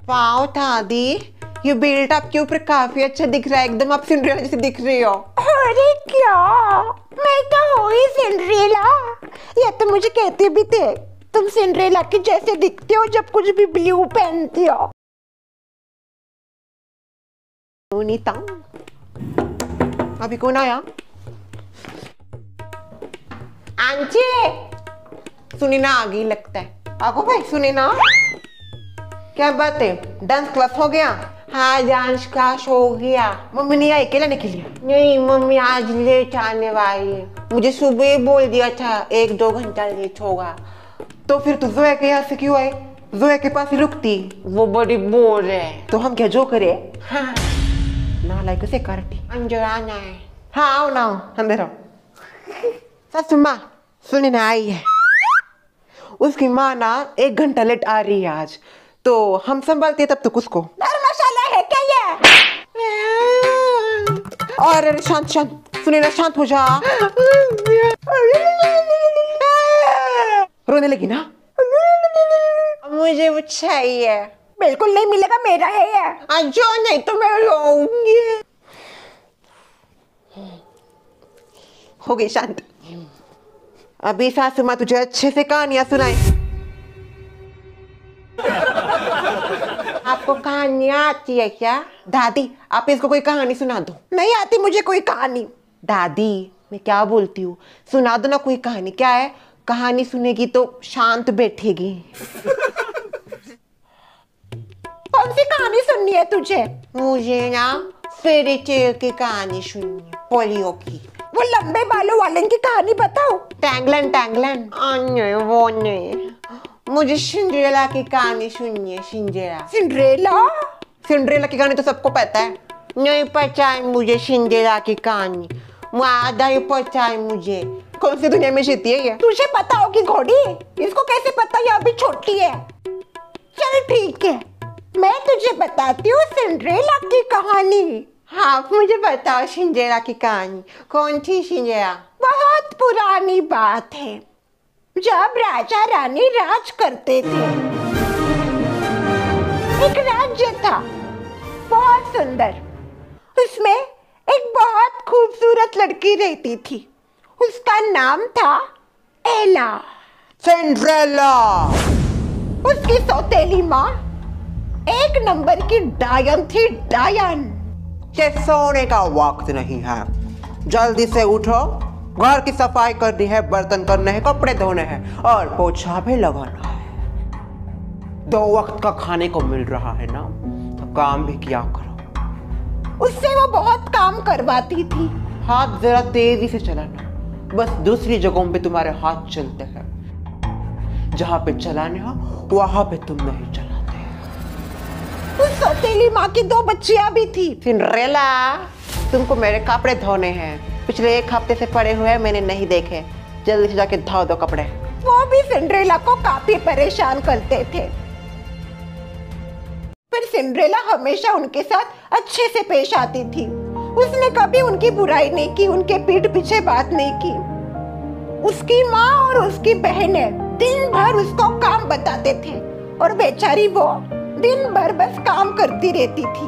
Wow दादी, ये belt आपके ऊपर काफी अच्छा दिख रहा है, एकदम आप सिंड्रेला जैसे दिख रही हो। अरे क्या, मैं तो हूँ ही सिंड्रेला। ये तो मुझे कहते भी थे तुम सिंड्रेला के जैसे दिखते हो जब कुछ भी ब्लू पहनती हो। नीता, अभी कौन आया? आंटी, सुनी ना आ गई लगता है। आगो भाई, सुनी ना, क्या बात है? डांस क्लास हो गया? हाँ डांस क्लास हो गया। मम्मी नहीं आई क्या लेने के लिए? नहीं मम्मी आज लेट आने वाली है, मुझे सुबह बोल दिया था 1-2 घंटा लेट होगा। तो फिर तू जोया के यहाँ से क्यों आई? जोया के पास ही रुकती, वो बड़ी बोर है। तो हम क्या जो करे? हाँ नालायक से करती। अंदर आना है। हाँ आओ ना, अंदर आओ। सासू माँ सुनी ना आई है, उसकी माँ ना 1 घंटा लेट आ रही है आज, तो हम संभालते तब तक उसको। धर्मशाला है क्या ये? और शांत शांत, सुनी ना शांत हो जा। रोने लगी ना? मुझे वो चाहिए। बिल्कुल नहीं मिलेगा, मेरा है ये। जो नहीं तो मैं रोऊंगी। हो गई शांत। अभी सासू माँ तुझे अच्छे से कहानियां सुनाए। आपको कहानियां आती है क्या? दादी आप इसको कोई कहानी सुना दो। नहीं आती मुझे कोई कहानी। दादी मैं क्या बोलती हूँ, सुना दो ना कोई कहानी। क्या है, कहानी सुनेगी तो शांत बैठेगी। कौन सी कहानी सुननी है तुझे? मुझे ना फेरी टेल की कहानी सुननी है, पोलियो की। वो लंबे बालों वाले की कहानी बताओ। टैंगलन टैंगलन? नहीं वो नहीं, मुझे सिंड्रेला की कहानी सुननी है। सिंड्रेला? सिंड्रेला? सिंड्रेला की कहानी तो सबको पता है। नहीं पता है मुझे सिंड्रेला की कहानी, आधा ही पता है मुझे। कौन सी दुनिया में जीती है ये? तुझे पता होगी घोड़ी, इसको कैसे पता, ये अभी छोटी है। चल ठीक है, मैं तुझे बताती हूँ सिंड्रेला की कहानी। हाँ मुझे बताओ सिंड्रेला की कहानी। कौन थी सिंड्रेला? बहुत पुरानी बात है, जब राजा रानी राज करते थे। एक राज्य था बहुत सुंदर, उसमें एक बहुत खूबसूरत लड़की रहती थी, उसका नाम था एला। सिंड्रेला? उसकी सौतेली माँ 1 नंबर की डायन थी, डायन। ये सोने का वक्त नहीं है, जल्दी से उठो, घर की सफाई करनी है, बर्तन करने हैं, कपड़े धोने हैं और पोछा भी लगाना है। 2 वक्त का खाने को मिल रहा है ना, तो काम भी किया करो। उससे वो बहुत काम करवाती थी। हाथ जरा तेजी से चलाना, बस दूसरी जगहों पे तुम्हारे हाथ चलते हैं, जहां पे चलाने हो वहां पे तुम नहीं चलाते। उस सौतेली माँ की 2 बच्चियां भी थी। सिंड्रेला तुमको मेरे कपड़े धोने हैं, पिछले 1 हफ्ते से पड़े हुए मैंने नहीं देखे, जल्दी से जाके धो दो कपड़े। वो भी सिंड्रेला को काफी परेशान करते थे, पर सिंड्रेला हमेशा उनके साथ अच्छे से पेश आती थी। उसने कभी उनकी बुराई नहीं की, उनके पीठ पीछे बात नहीं की। उसकी माँ और उसकी बहनें दिन भर उसको काम बताते थे और बेचारी वो दिन भर बस काम करती रहती थी।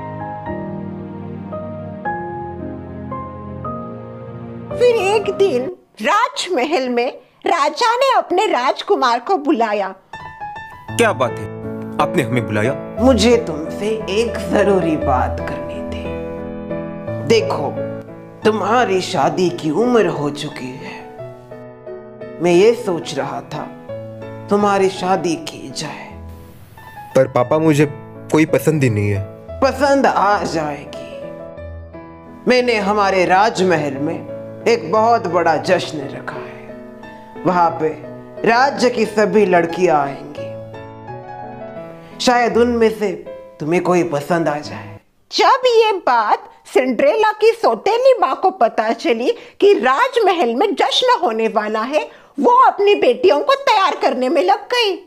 फिर एक दिन राजमहल में राजा ने अपने राजकुमार को बुलाया। क्या बात है, आपने हमें बुलाया? मुझे तुमसे एक जरूरी बात करनी थी। देखो तुम्हारी शादी की उम्र हो चुकी है, मैं ये सोच रहा था तुम्हारी शादी की जाए। पर पापा मुझे कोई पसंद ही नहीं है। पसंद आ जाएगी। मैंने हमारे राजमहल में एक बहुत बड़ा जश्न रखा है, वहां पे राज्य की सभी लड़कियां आएंगी, शायद उनमें से तुम्हें कोई पसंद आ जाए। जब ये बात सिंड्रेला की सौतेली माँ को पता चली कि राजमहल में जश्न होने वाला है, वो अपनी बेटियों को तैयार करने में लग गई।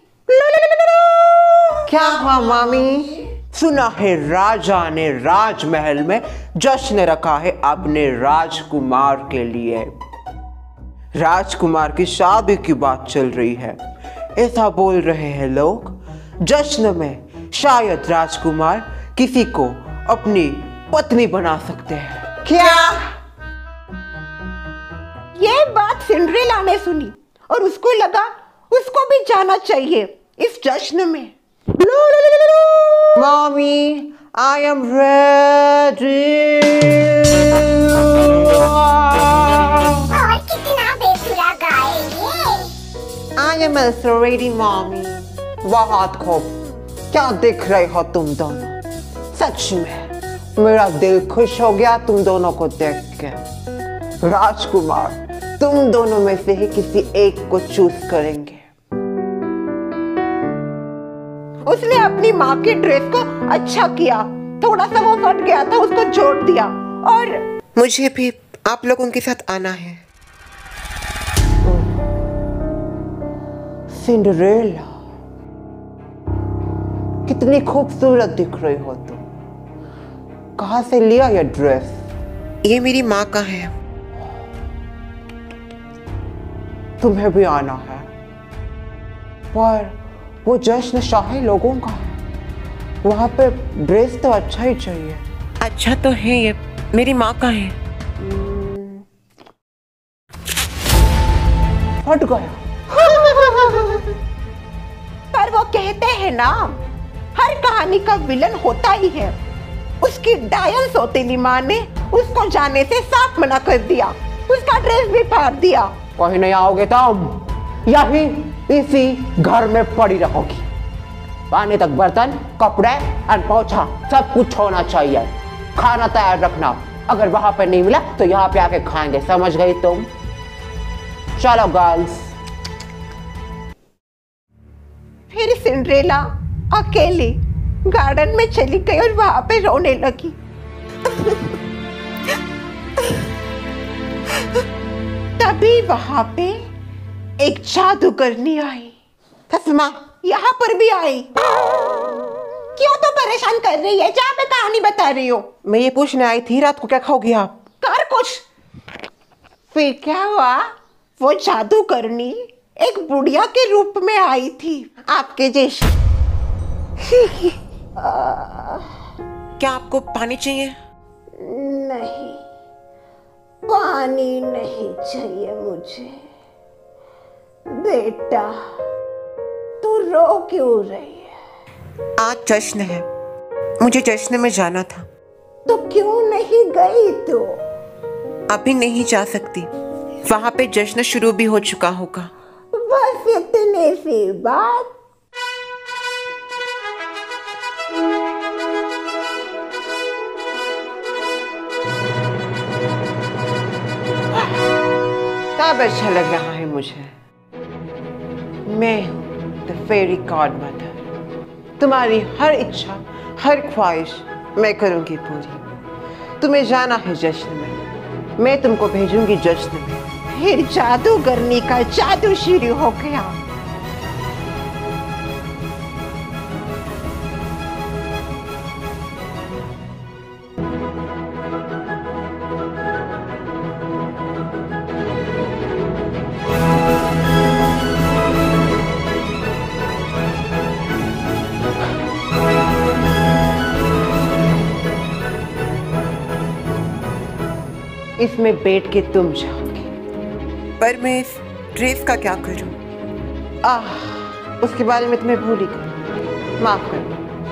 क्या हुआ मामी? सुना है राजा ने राजमहल में जश्न रखा है अपने राजकुमार के लिए। राजकुमार की शादी की बात चल रही है, ऐसा बोल रहे हैं लोग। जश्न में शायद राजकुमार किसी को अपनी पत्नी बना सकते हैं। क्या? ये बात सिंड्रेला ने सुनी और उसको लगा उसको भी जाना चाहिए इस जश्न में। Mommy, I am ready. और कितना बेसुरा गाएंगे? I am also ready, mommy. बहुत खूब। क्या दिख रहे हो तुम दोनों? सच में मेरा दिल खुश हो गया तुम दोनों को देख के। राजकुमार, तुम दोनों में से ही किसी एक को चूज करेंगे। उसने अपनी माँ के ड्रेस को अच्छा किया, थोड़ा सा वो फट गया था उसको जोड़ दिया। और मुझे भी आप लोगों के साथ आना है। सिंड्रेला, कितनी खूबसूरत दिख रही हो तुम। कहाँ से लिया ये ड्रेस? ये मेरी माँ का है। तुम्हें भी आना है, पर वो जश्न शाही लोगों का है, वहां पे ड्रेस तो अच्छा ही चाहिए। अच्छा तो है, ये मेरी माँ का है। फट गया। पर वो कहते हैं ना, हर कहानी का विलन होता ही है। उसकी डायन सौतेली माँ ने उसको जाने से साफ मना कर दिया, उसका ड्रेस भी फाड़ दिया। कहीं नहीं आओगे तुम, यही इसी घर में पड़ी रहोगी। पानी तक बर्तन, कपड़े और पोछा सब कुछ होना चाहिए। खाना तैयार रखना, अगर वहां पर नहीं मिला तो यहाँ पे आके खाएंगे, समझ गई तुम? चलो गर्ल्स। फिर सिंड्रेला अकेली गार्डन में चली गई और वहां पे रोने लगी। तभी वहां पे एक जादूगरनी आई। तस्मा, यहाँ पर भी आई। क्यों तो परेशान कर रही है? जहाँ पे कहानी बता रही हो। मैं ये पूछने आई थी रात को क्या खाओगी आप? कर कुछ। फिर क्या हुआ? वो जादूगरनी एक बुढ़िया के रूप में आई थी, आपके जैसी। क्या आपको पानी चाहिए? नहीं, पानी नहीं चाहिए मुझे। बेटा, तू रो क्यों रही है? आज जश्न है, मुझे जश्न में जाना था। तो क्यों नहीं गई तू? अभी नहीं जा सकती, वहां पे जश्न शुरू भी हो चुका होगा। बस इतने सी बात। तब अच्छा लग रहा है मुझे। मैं हूँ द फेरी गॉड मदर। तुम्हारी हर इच्छा, हर ख्वाहिश मैं करूंगी पूरी। तुम्हें जाना है जश्न में, मैं तुमको भेजूंगी जश्न में। फिर जादूगरनी का जादू शुरू हो गया। इसमें बैठ के तुम जाओगे, पर मैं इस ड्रेस का क्या करूं? उसके बारे में तुम्हें भूल ही गई, माफ कर।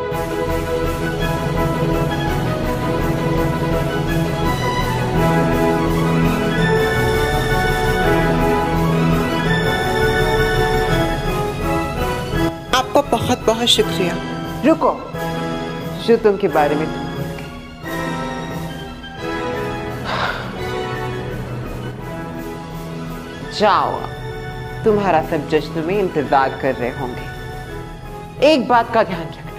आपका बहुत बहुत शुक्रिया। रुको, जूतों के बारे में तुम भूल गए। जाओ, तुम्हारा सब जश्न में इंतजार कर रहे होंगे। एक बात का ध्यान रखना,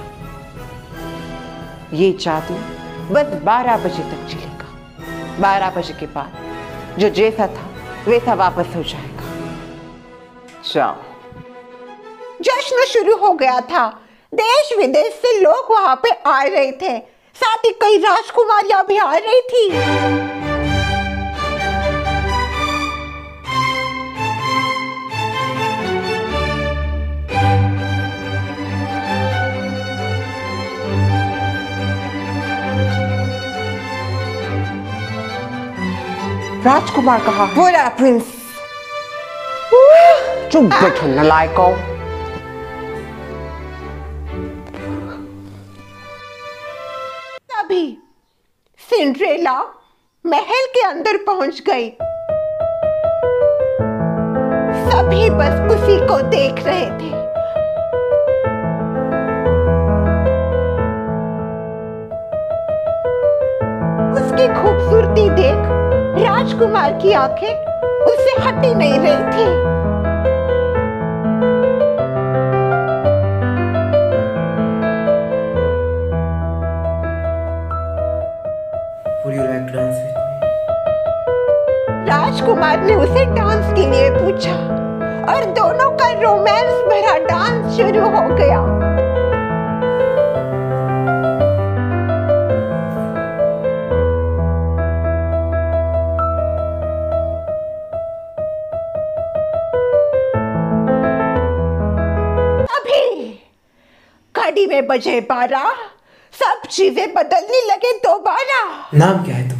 ये जादू बस 12 बजे तक चलेगा। 12 बजे के बाद जो जैसा था वैसा वापस हो जाएगा। जाओ। जश्न शुरू हो गया था। देश विदेश से लोग वहां पे आ रहे थे, साथ ही कई राजकुमारियां भी आ रही थी। राजकुमार कहा है। बोला प्रिंस। चुप बैठो नालायकों। तभी सिंड्रेला महल के अंदर पहुंच गई। सभी बस उसी को देख रहे थे। उसकी खूबसूरती देख राजकुमार की आंखें उससे हटी नहीं रही थी। राजकुमार ने उसे डांस के लिए पूछा और दोनों का रोमांस भरा डांस शुरू हो गया। अभी घड़ी में बजे 12, सब चीजें बदलने लगे दोबारा। नाम क्या है तुम्हारा?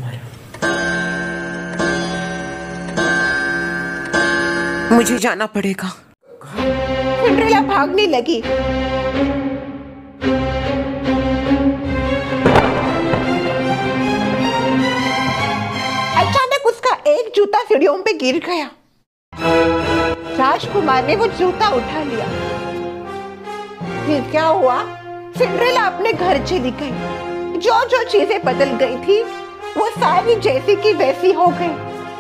मुझे जाना पड़ेगा। सिंड्रेला भागने लगी। अचानक उसका एक जूता सीढ़ियों पे गिर गया। राजकुमार ने वो जूता उठा लिया। फिर क्या हुआ? सिंड्रेला अपने घर चली गई। जो जो चीजें बदल गई थी वो सारी जैसी की वैसी हो गई।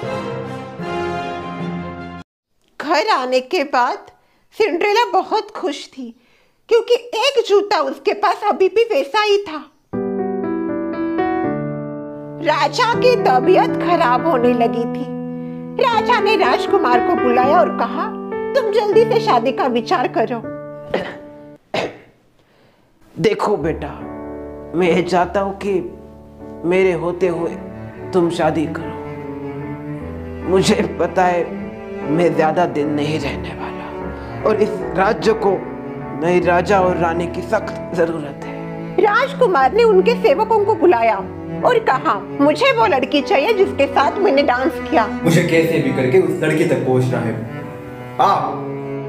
घर आने के बाद सिंड्रेला बहुत खुश थी क्योंकि एक जूता उसके पास अभी भी वैसा ही था। राजा की तबीयत खराब होने लगी थी। राजा ने राजकुमार को बुलाया और कहा, तुम जल्दी से शादी का विचार करो। देखो बेटा, मैं ये चाहता हूं कि मेरे होते हुए तुम शादी करो। मुझे पता है मैं ज्यादा दिन नहीं रहने वाला और इस राज्य को नए राजा और रानी की सख्त जरूरत है। राजकुमार ने उनके सेवकों को बुलाया और कहा, मुझे वो लड़की चाहिए जिसके साथ मैंने डांस किया। मुझे कैसे भी करके उस लड़की तक पहुंचना है। आप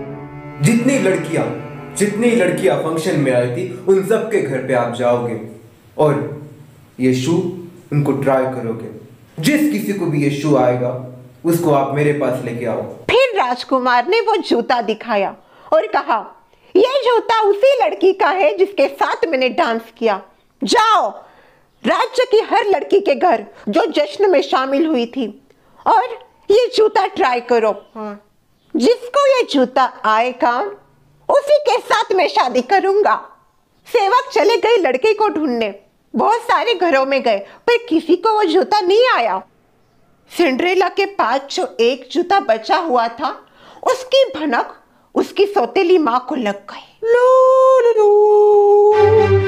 जितनी लड़कियां फंक्शन में आई थी उन सब के घर पे आप जाओगे और ये शू उनको ट्राई करोगे। जिस किसी को भी ये शू आएगा उसको आप मेरे पास लेके आओ। फिर राजकुमार ने वो जूता दिखाया और कहा, ये जूता उसी लड़की का है जिसके साथ मैंने डांस किया। जाओ राज्य की हर लड़की के घर जो जश्न में शामिल हुई थी और ये जूता ट्राई करो। जिसको ये जूता आएगा उसी के साथ मैं शादी करूंगा। सेवक चले गए लड़के को ढूंढने। बहुत सारे घरों में गए पर किसी को वो जूता नहीं आया। सिंड्रेला के पास जो एक जूता बचा हुआ था उसकी भनक उसकी सौतेली माँ को लग गई। लो लो लो,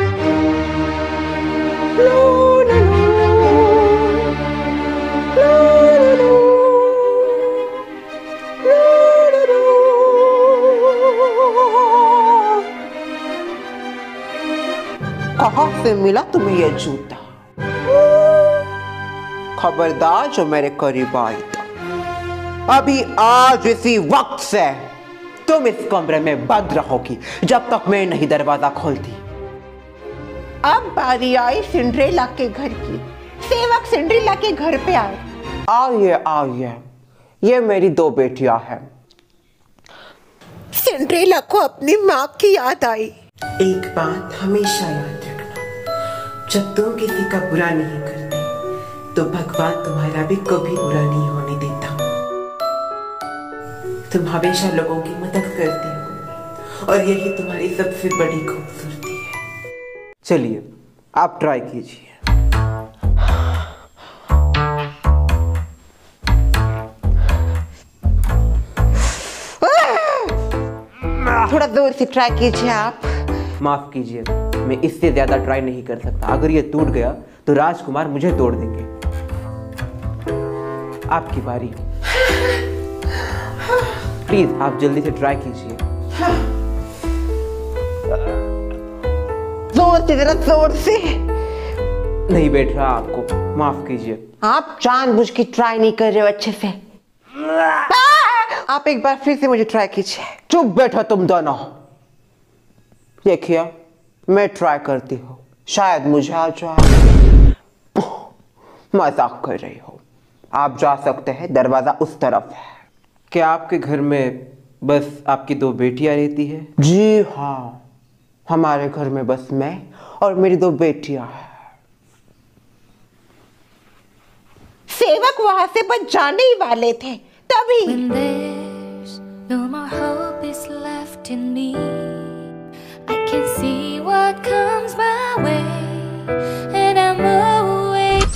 लो लो लो, लो लो लो, कहाँ से मिला तुम्हें यह जूता? खबरदार जो मेरे करीब आई तो अभी आज इसी वक्त से तुम इस कमरे में बंद रहोगी जब तक मैं नहीं दरवाजा खोलती। अब बारी आई सिंड्रेला के घर की। सेवक सिंड्रेला के घर पे आए। आइए, ये मेरी 2 बेटियां हैं। सिंड्रेला को अपनी माँ की याद आई। एक बात हमेशा याद रखना, जब तुम किसी का बुरा नहीं करते तो भगवान तुम्हारा भी कभी बुरा नहीं होने देता। तुम हमेशा लोगों की मदद करती हो और यही तुम्हारी सबसे बड़ी खूबसूरती है। चलिए आप ट्राई कीजिए। थोड़ा जोर से ट्राई कीजिए आप। माफ कीजिए, मैं इससे ज्यादा ट्राई नहीं कर सकता। अगर ये टूट गया तो राजकुमार मुझे तोड़ देंगे। आपकी बारी, प्लीज आप जल्दी से ट्राई कीजिए। जोर से, जरा जोर से। नहीं बैठ रहा आपको, माफ कीजिए। आप जानबूझ के ट्राई नहीं कर रहे हो अच्छे से। आप एक बार फिर से मुझे ट्राई कीजिए। चुप बैठो तुम दोनों। देखिए मैं ट्राई करती हूँ, शायद मुझे आ जाए। मजाक कर रही हो। आप जा सकते हैं, दरवाजा उस तरफ है। क्या आपके घर में बस आपकी 2 बेटियां रहती है? जी हाँ, हमारे घर में बस मैं और मेरी 2 बेटियां हैं। सेवक वहां से बच जाने ही वाले थे तभी When there's no more hope is left in me, I can see what comes my way, and I'm always.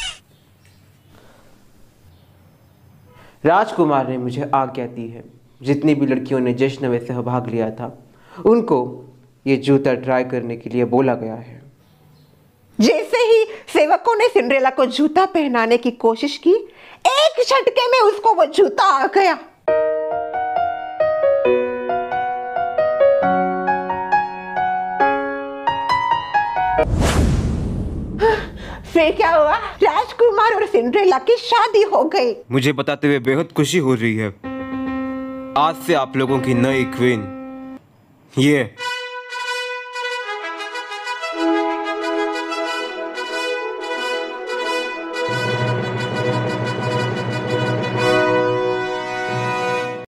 राजकुमार ने मुझे आज्ञा दी है, जितनी भी लड़कियों ने जश्न में सहभाग लिया था उनको ये जूता ट्राई करने के लिए बोला गया है। जैसे ही सेवकों ने सिंड्रेला को जूता पहनाने की कोशिश की, एक झटके में उसको वो जूता आ गया। फिर क्या हुआ? राजकुमार और सिंड्रेला की शादी हो गई। मुझे बताते हुए बेहद खुशी हो रही है। आज से आप लोगों की नई क्वीन ये